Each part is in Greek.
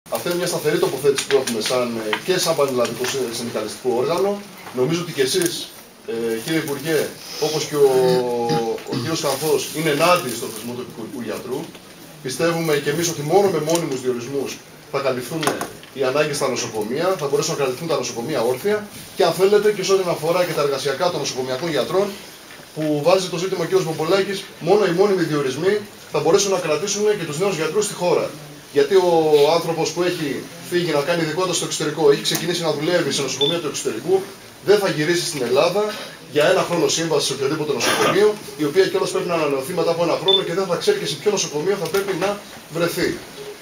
Αυτή είναι μια σταθερή τοποθέτηση που έχουμε και σαν πανελλαδικό συνδικαλιστικό όργανο. Νομίζω ότι και εσείς, κύριε Υπουργέ, όπως και ο κύριος Κανθός, είναι ενάντια στο θεσμό του επικουρικού γιατρού. Πιστεύουμε και εμείς ότι μόνο με μόνιμους διορισμούς θα καλυφθούν οι ανάγκες στα νοσοκομεία, θα μπορέσουν να καλυφθούν τα νοσοκομεία όρθια και αν θέλετε και σε ό,τι αφορά και τα εργασιακά των νοσοκομιακών γιατρών, που βάζει το ζήτημα ο κ. Μπομπολάκης, μόνο οι μόνιμοι διορισμοί θα μπορέσουν να κρατήσουν και τους νέους γιατρούς στη χώρα. Γιατί ο άνθρωπος που έχει φύγει να κάνει ειδικότητα στο εξωτερικό, έχει ξεκινήσει να δουλεύει σε νοσοκομεία του εξωτερικού, δεν θα γυρίσει στην Ελλάδα για ένα χρόνο σύμβαση σε οποιοδήποτε νοσοκομείο, η οποία κιόλας πρέπει να ανανεωθεί μετά από ένα χρόνο και δεν θα ξέρει και σε ποιο νοσοκομείο θα πρέπει να βρεθεί.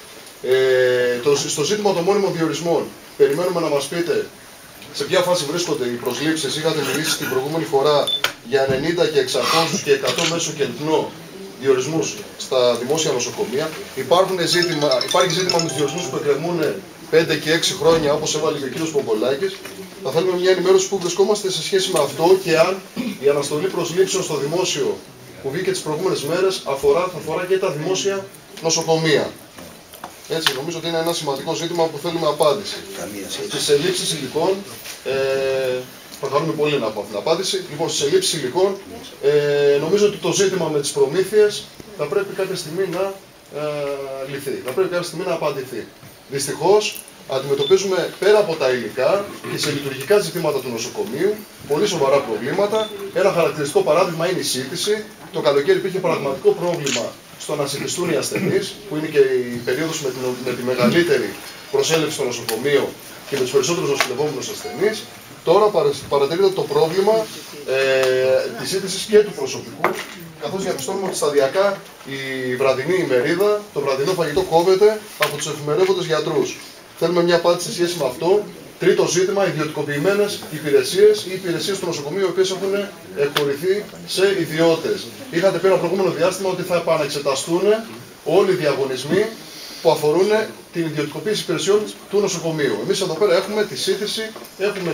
Στο ζήτημα των μόνιμων διορισμών, περιμένουμε να μας πείτε σε ποια φάση βρίσκονται οι προσλήψεις. Είχατε μιλήσει την προηγούμενη φορά για 90 και 600 και 100 μέσο κελπνό διορισμούς στα δημόσια νοσοκομεία. Υπάρχει ζήτημα με τους διορισμούς που εκκρεμούν 5 και 6 χρόνια, όπως έβαλε και ο κ. Πομπολάκης. Θα θέλουμε μια ενημέρωση που βρισκόμαστε σε σχέση με αυτό και αν η αναστολή προσλήψεων στο δημόσιο που βγήκε τις προηγούμενες μέρες θα αφορά και τα δημόσια νοσοκομεία. Έτσι, νομίζω ότι είναι ένα σημαντικό ζήτημα που θέλουμε απάντηση. Στις ελλείψεις υλικών, θα χαρούμε πολύ να πω αυτή την απάντηση. Λοιπόν, στις ελλείψεις υλικών, νομίζω ότι το ζήτημα με τις προμήθειες θα πρέπει κάποια στιγμή να λυθεί, θα πρέπει κάποια στιγμή να απαντηθεί. Δυστυχώς, αντιμετωπίζουμε πέρα από τα υλικά και σε λειτουργικά ζητήματα του νοσοκομείου πολύ σοβαρά προβλήματα. Ένα χαρακτηριστικό παράδειγμα είναι η σύντηση. Το καλοκαίρι υπήρχε πραγματικό πρόβλημα στο να συντιστούν οι ασθενείς, που είναι και η περίοδος με τη μεγαλύτερη προσέλευση στο νοσοκομείο και με τους περισσότερους νοσηλευόμενους ασθενείς. Τώρα παρατηρείται το πρόβλημα της σύντησης και του προσωπικού, καθώς διαπιστώνουμε ότι σταδιακά η βραδινή ημερίδα, το βραδινό φαγητό κόβεται από τους εφημερεύοντες γιατρούς. Θέλουμε μια απάντηση σε σχέση με αυτό. Τρίτο ζήτημα, ιδιωτικοποιημένες υπηρεσίες ή υπηρεσίες του νοσοκομείου, οι οποίες έχουν εκχωρηθεί σε ιδιώτες. Είχατε πει ένα προηγούμενο διάστημα ότι θα επαναξεταστούν όλοι οι διαγωνισμοί που αφορούν την ιδιωτικοποίηση υπηρεσιών του νοσοκομείου. Εμείς εδώ πέρα έχουμε τη σύντηση, έχουμε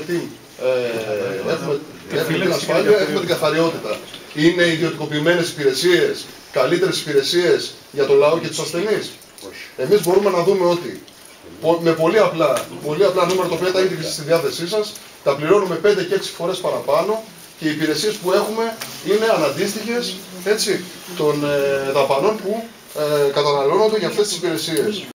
την ασφάλεια, έχουμε την καθαριότητα. Είναι ιδιωτικοποιημένες υπηρεσίες καλύτερες υπηρεσίες για το λαό και τους ασθενείς? Εμείς μπορούμε να δούμε ότι με πολύ απλά νούμερα, τα οποία τα έχετε στη διάθεσή σας, τα πληρώνουμε 5 και 6 φορές παραπάνω και οι υπηρεσίες που έχουμε είναι αναντίστοιχες των δαπανών που καταναλώνονται για αυτές τις υπηρεσίες.